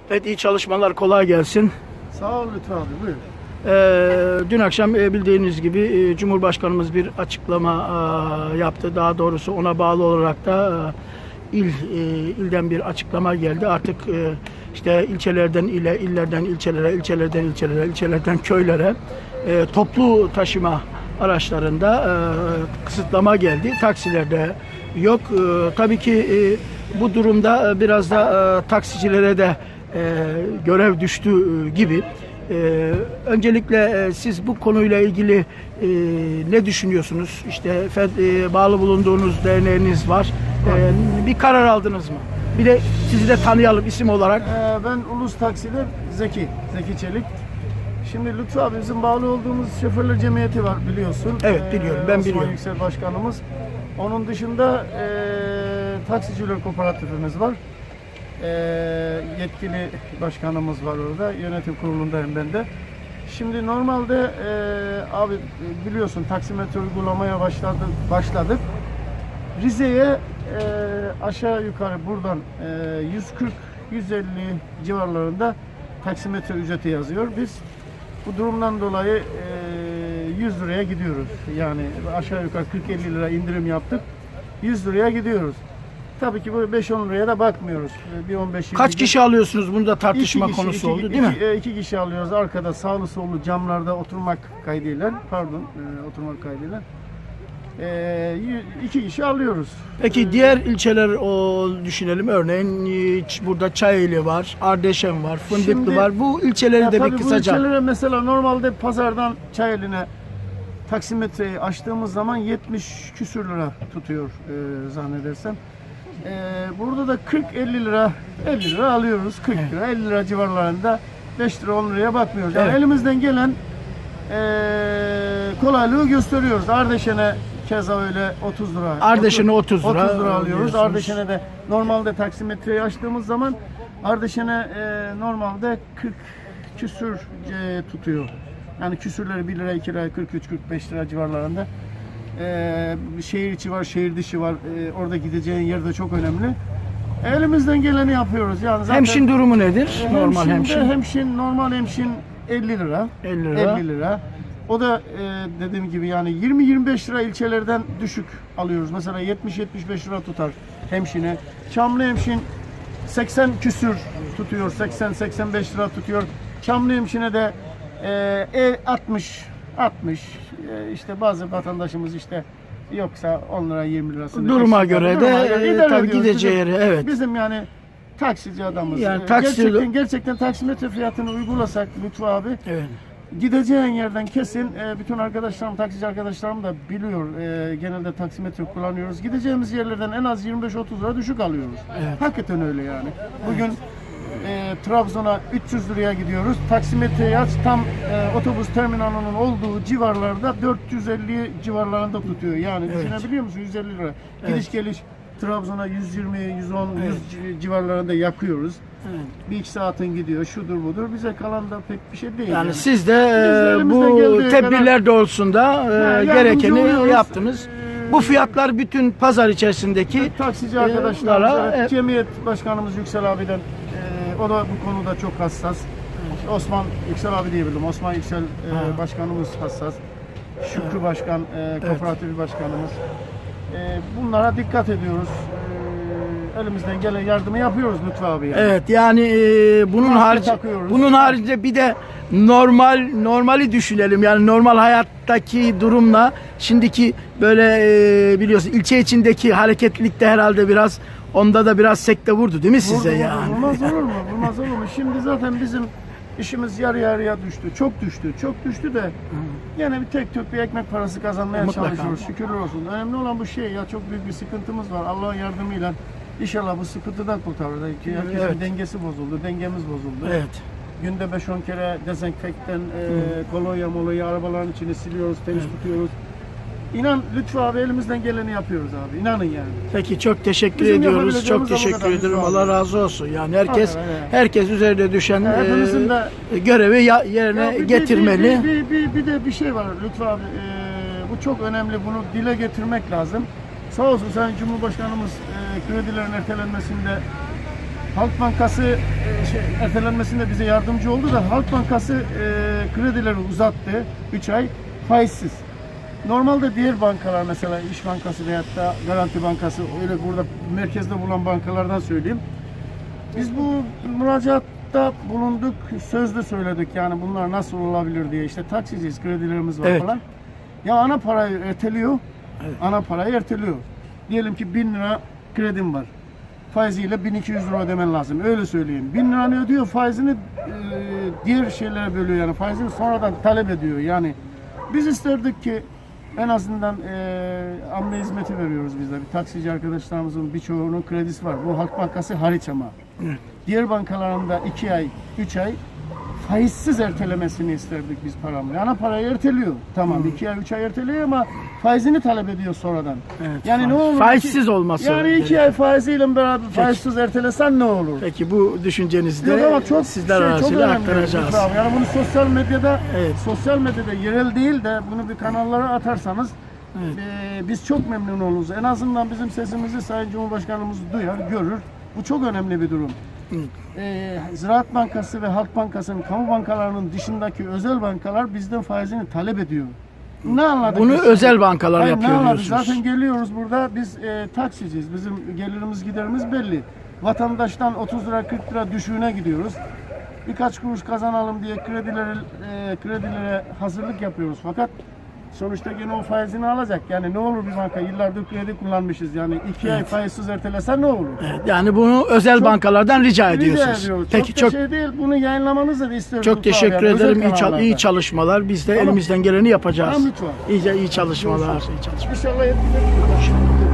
Evet, iyi çalışmalar, kolay gelsin. Sağ ol Lütfü abi, buyur. Dün akşam bildiğiniz gibi Cumhurbaşkanımız bir açıklama yaptı. Daha doğrusu ona bağlı olarak da ilden bir açıklama geldi. Artık işte ilçelerden ile, illerden ilçelere, ilçelerden ilçelere, ilçelerden köylere toplu taşıma araçlarında kısıtlama geldi. Taksilerde yok. Tabii ki bu durumda biraz da taksicilere de görev düştü gibi. Öncelikle siz bu konuyla ilgili ne düşünüyorsunuz? İşte bağlı bulunduğunuz derneğiniz var. Bir karar aldınız mı? Bir de sizi de tanıyalım isim olarak. Ben Ulus Taksi'de Zeki Çelik. Şimdi Lütfü abi, bizim bağlı olduğumuz Şoförler Cemiyeti var, biliyorsun. Evet, biliyorum. Ben biliyorum. Osman Yüksel Başkanımız. Onun dışında Taksiciler Kooperatifimiz var. Yetkili başkanımız var orada. Yönetim kurulundayım ben de. Şimdi normalde abi biliyorsun, taksimetre uygulamaya başladık. Rize'ye aşağı yukarı buradan 140-150 civarlarında taksimetre ücreti yazıyor. Biz bu durumdan dolayı 100 liraya gidiyoruz. Yani aşağı yukarı 40-50 lira indirim yaptık. 100 liraya gidiyoruz. Tabii ki böyle 5-10 liraya da bakmıyoruz. Bir 15-20. Kaç kişi alıyorsunuz? Bunda tartışma konusu oldu değil mi? 2 kişi alıyoruz. Arkada sağlı sollu camlarda oturmak kaydıyla, oturmak kaydıyla 2 kişi alıyoruz. Peki diğer ilçeler düşünelim. Örneğin burada Çayeli var, Ardeşen var, Fındıklı var. Bu ilçeleri de bir kısaca. Bu ilçelere mesela normalde pazardan Çayeli'ne taksimetreyi açtığımız zaman 70 küsür lira tutuyor zannedersem. Burada da 40-50 lira alıyoruz. 40 lira, 50 lira civarlarında, 5 lira 10 liraya bakmıyoruz. Yani evet, elimizden gelen kolaylığı gösteriyoruz. Ardeşen'e keza öyle 30 lira. Ardeşen'e 30 lira alıyoruz. Ardeşen'e de normalde taksimetreyi açtığımız zaman Ardeşen'e normalde 40 küsür tutuyor. Yani küsürleri 1 lira, 2 lira, 43-45 lira civarlarında. Şehir içi var, şehir dışı var. Orada gideceğin yer de çok önemli. Elimizden geleni yapıyoruz. Yani zaten hemşin durumu nedir? Normal normal hemşin 50 lira. 50 lira. O da dediğim gibi yani 20-25 lira ilçelerden düşük alıyoruz. Mesela 70-75 lira tutar hemşine. Çamlı hemşin 80 küsür tutuyor. 80-85 lira tutuyor. Çamlı hemşine de 60 işte bazı vatandaşımız işte yoksa 10 lira 20 lirasını duruma göre de tabii gideceği yere, evet. Bizim yani taksici adamız. Yani gerçekten taksimetre fiyatını uygulasak Lütfü abi. Evet. Gideceğin yerden kesin, bütün arkadaşlarım, taksici arkadaşlarım da biliyor, genelde taksimetre kullanıyoruz. Gideceğimiz yerlerden en az 25-30 lira düşük alıyoruz. Evet. Hakikaten öyle yani. Bugün Trabzon'a 300 liraya gidiyoruz. Taksimetreyi aç, tam otobüs terminalının olduğu civarlarda 450 civarlarında tutuyor. Yani evet, düşünebiliyor musun? 150 lira. Evet. Gidiş geliş Trabzon'a 120, 110, evet, 100 civarlarında yakıyoruz. Evet. 1-2 saatin gidiyor, şudur budur. Bize kalan da pek bir şey değil. Yani siz de bu tedbirler doğrultusunda gerekeni yaptınız. Bu fiyatlar bütün pazar içerisindeki taksici arkadaşlarımıza, Cemiyet Başkanımız Yüksel abiden, o da bu konuda çok hassas. Osman Yüksel abi diyebilirim. Osman Yüksel Başkanımız hassas. Şükrü Başkan, Kooperatif Başkanımız. Bunlara dikkat ediyoruz. Elimizden gelen yardımı yapıyoruz Lütfü abi. Yani. Evet, yani bunun haricinde bir de normali düşünelim. Yani normal hayattaki durumla şimdiki böyle biliyorsun ilçe içindeki hareketlilikte herhalde biraz, onda da biraz sekte vurdu değil mi size yani? Vurmaz olur mu? Vurmaz olur mu? Şimdi zaten bizim işimiz yarı yarıya düştü. Çok düştü de yine bir tek tük bir ekmek parası kazanmaya çalışıyoruz. Şükürler olsun. Önemli olan bu şey ya, çok büyük bir sıkıntımız var. Allah'ın yardımıyla İnşallah bu sıkıntıdan kurtarırız. Herkesin evet, dengesi bozuldu, dengemiz bozuldu. Evet. Günde 5-10 kere dezenfektan, kolonya arabaların içini siliyoruz, temiz tutuyoruz. İnan Lütfü abi, elimizden geleni yapıyoruz abi. İnanın yani. Peki, çok teşekkür ediyoruz. Çok teşekkür ederim. Allah razı olsun. Yani herkes üzerine düşen görevi yerine getirmeli. Bir de bir şey var Lütfü abi. Bu çok önemli. Bunu dile getirmek lazım. Sağ olsun Sayın Cumhurbaşkanımız kredilerin ertelenmesinde Halk Bankası ertelenmesinde bize yardımcı oldu da Halk Bankası kredileri uzattı 3 ay faizsiz. Normalde diğer bankalar mesela İş Bankası veyahut da Garanti Bankası öyle burada merkezde bulunan bankalardan söyleyeyim. Biz bu müracaatta bulunduk, sözlü söyledik yani bunlar nasıl olabilir diye işte taksiciyiz, kredilerimiz var Evet. falan. Ya ana parayı erteliyor, evet. Ana parayı erteliyor. Diyelim ki 1000 lira kredim var. Faiziyle 1200 lira ödemen lazım. Öyle söyleyeyim. 1000 liranı ödüyor, faizini diğer şeylere bölüyor yani. Faizini sonradan talep ediyor. Yani biz isterdik ki en azından amme hizmeti veriyoruz biz de. Bir taksici arkadaşlarımızın birçoğunun kredisi var. Bu Halk Bankası hariç ama. Evet. Diğer bankalarında 2 ay, 3 ay faizsiz ertelemesini isterdik biz paramı. Ana parayı erteliyor. Tamam 2 ay 3 ay erteliyor ama faizini talep ediyor sonradan. Evet, yani ne olur? Faizsiz olması. Yani 2 ay faiziyle beraber faizsiz ertelesen ne olur? Peki bu düşüncenizi de çok sizler arasıyla aktaracağız. Yani bunu sosyal medyada yerel değil de bunu bir kanallara atarsanız biz çok memnun oluruz. En azından bizim sesimizi Sayın Cumhurbaşkanımız duyar, görür. Bu çok önemli bir durum. Ziraat Bankası ve Halk Bankası'nın, kamu bankalarının dışındaki özel bankalar bizden faizini talep ediyor. Ne anladık? Bunu özel bankalar yapıyor diyorsunuz. Zaten geliyoruz burada biz taksiciyiz. Bizim gelirimiz giderimiz belli. Vatandaştan 30 lira 40 lira düşüğüne gidiyoruz. Birkaç kuruş kazanalım diye kredilere hazırlık yapıyoruz. Fakat sonuçta gene o faizini alacak. Yani ne olur bir banka yıllardır kredi kullanmışız. Yani 2 ay faizsiz ertelesen ne olur? Evet, yani bunu özel bankalardan rica ediyorsunuz. Ediyoruz. Peki çok şey değil. Bunu yayınlamanızı da istiyoruz. Çok teşekkür ederim. İyi çalışmalar. Biz de elimizden geleni yapacağız. Tamam, lütfen. İyi çalışmalar. İnşallah